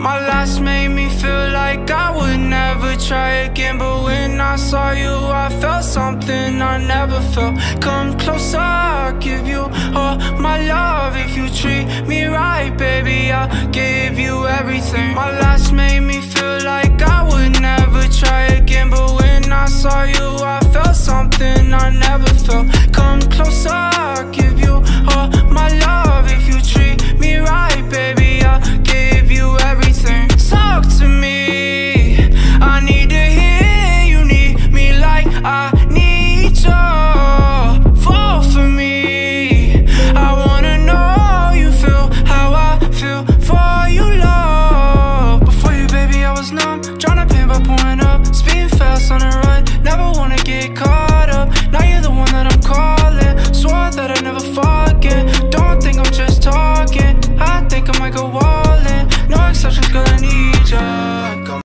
My last made me feel like I would never try again, but when I saw you I felt something I never felt. Come closer, I'll give you all my love. If you treat me right, baby, I'll give you everything. My last made